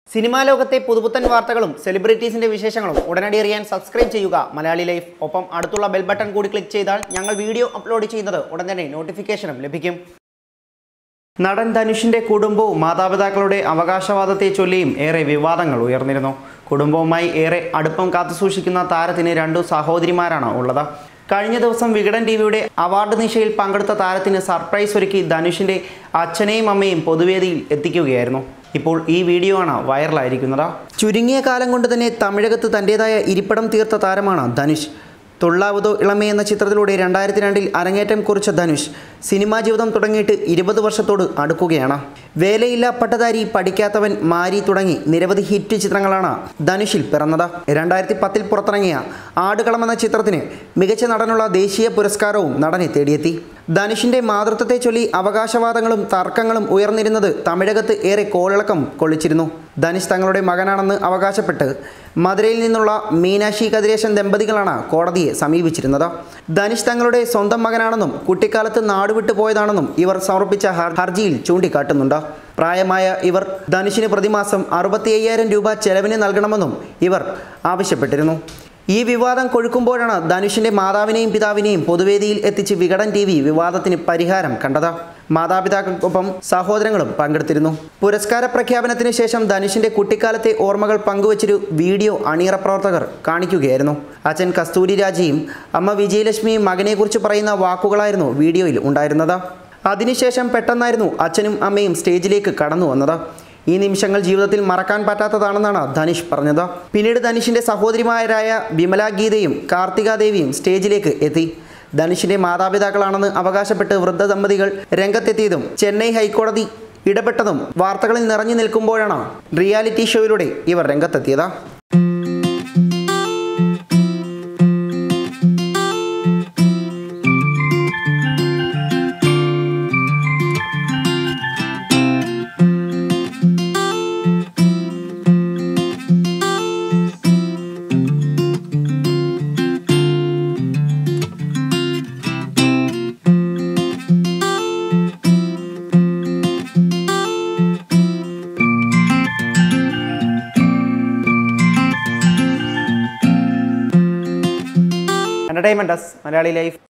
Cinema ലോകത്തെ പുതുപുത്തൻ വാർത്തകളും സെലിബ്രിറ്റീസിന്റെ വിശേഷങ്ങളും ഉടനടി അറിയാൻ സബ്സ്ക്രൈബ് ചെയ്യുക മലയാളി ലൈഫ്. ഒപ്പം അടുത്തുള്ള ബെൽ ബട്ടൺ കൂടി ക്ലിക്ക് ചെയ്താൽ ഞങ്ങൾ വീഡിയോ അപ്ലോഡ് ചെയ്യുന്നത് ഉടൻ തന്നെ നോട്ടിഫിക്കേഷനും ലഭിക്കും. നടൻ ധനുഷിന്റെ കുടുംബവും മാതാപിതാക്കളുടെ അവകാശവാദത്തെ ചൊല്ലിയും ഏറെ വിവാദങ്ങൾ ഉയർന്നിരുന്നു. കുടുംബവുമായി ഏറെ അടുപ്പം കാത്തുസൂക്ഷിക്കുന്ന താരത്തിന് രണ്ടു സഹോദരിമാരാണ് ഉള്ളത്. കഴിഞ്ഞ ദിവസം വികടൻ ടിവിയുടെ അവാർഡ് നിശയിൽ പങ്കെടുത്ത താരത്തിന് സർപ്രൈസ് ഒരുക്കി ധനുഷിന്റെ അച്ഛനെയും അമ്മയും പൊതുവേദിയിൽ എത്തിക്കുകയായിരുന്നു. ഇപ്പോൾ ഈ വീഡിയോ ആണ് വൈറലായിരിക്കുന്നത്. ചുരുങ്ങിയ കാലം കൊണ്ട് തന്നെ തമിഴകത്ത് തൻ്റെതായ ഇരിപ്പിടം തീർത്ത താരമാണ് ധനുഷ്. തുള്ളാവുതോ ഇളമേ എന്ന ചിത്രത്തിലൂടെ 2002 അരങ്ങേറ്റം കുറിച്ച ധനുഷ് സിനിമാ ജീവിതം തുടങ്ങിയിട്ട് 20 വർഷത്തോട് അടുക്കുകയാണ്. വേലയില്ല, പട്ടധാരി, പഠിക്കാത്തവൻ, മാരി തുടങ്ങി നിരവധി ഹിറ്റ് ചിത്രങ്ങളാണ് ധനുഷിൽ പിറന്നത്. 2010 പുറത്തിറങ്ങിയ ആടുകളം എന്ന ചിത്രത്തിന് മികച്ച നടനുള്ള ദേശീയ പുരസ്കാരവും നടനെ തേടിയെത്തി. ധനുഷിന്റെ മാതൃത്വത്തെ ചൊല്ലി അവകാശവാദങ്ങളും തർക്കങ്ങളും ഉയർന്നിരുന്നത് തമിഴകത്ത് ഏറെ കോളിളക്കം കൊള്ളിച്ചിരുന്നു. ധനുഷ് തങ്ങളുടെ മകനാണെന്ന് അവകാശപ്പെട്ട് മധുരയിൽ നിന്നുള്ള മീനാക്ഷി കതിരേശൻ ദമ്പതികളാണ് കോടതിയെ സമീപിച്ചിരുന്നത്. ധനുഷ് തങ്ങളുടെ സ്വന്തം മകനാണെന്നും കുട്ടിക്കാലത്ത് നാടുവിട്ടു പോയതാണെന്നും ഇവർ സമർപ്പിച്ച ഹർജിയിൽ ചൂണ്ടിക്കാട്ടുന്നുണ്ട്. പ്രായമായ ഇവർ ധനുഷിന് പ്രതിമാസം 65,000 രൂപ ചെലവിന് നൽകണമെന്നും ഇവർ ആവശ്യപ്പെട്ടിരുന്നു. ഈ വിവാദം കൊഴുക്കുമ്പോഴാണ് ധനുഷിന്റെ മാതാവിനെയും പിതാവിനെയും പൊതുവേദിയിൽ എത്തിച്ച് വികടൻ ടിവി വിവാദത്തിന് പരിഹാരം കണ്ടത്. മാതാപിതാക്കൾക്കൊപ്പം സഹോദരങ്ങളും പങ്കെടുത്തിരുന്നു. പുരസ്കാര പ്രഖ്യാപനത്തിന് ശേഷം ധനുഷിന്റെ കുട്ടിക്കാലത്തെ ഓർമ്മകൾ പങ്കുവച്ചൊരു വീഡിയോ അണിയറ പ്രവർത്തകർ കാണിക്കുകയായിരുന്നു. അച്ഛൻ കസ്തൂരി രാജയും അമ്മ വിജയലക്ഷ്മിയും മകനെക്കുറിച്ച് പറയുന്ന വാക്കുകളായിരുന്നു വീഡിയോയിൽ ഉണ്ടായിരുന്നത്. അതിനുശേഷം പെട്ടെന്നായിരുന്നു അച്ഛനും അമ്മയും സ്റ്റേജിലേക്ക് കടന്നു വന്നത്. ഈ നിമിഷങ്ങൾ ജീവിതത്തിൽ മറക്കാൻ പറ്റാത്തതാണെന്നാണ് ധനുഷ് പറഞ്ഞത്. പിന്നീട് ധനുഷിന്റെ സഹോദരിമാരായ വിമല ഗീതയും കാർത്തിക ദേവിയും സ്റ്റേജിലേക്ക് എത്തി. ധനുഷിന്റെ മാതാപിതാക്കളാണെന്ന് അവകാശപ്പെട്ട് വൃദ്ധ ദമ്പതികൾ രംഗത്തെത്തിയതും ചെന്നൈ ഹൈക്കോടതി ഇടപെട്ടതും വാർത്തകളിൽ നിറഞ്ഞു നിൽക്കുമ്പോഴാണ് റിയാലിറ്റി ഷോയിലൂടെ ഇവർ രംഗത്തെത്തിയത്. Entertainment Desk, Malayali Life.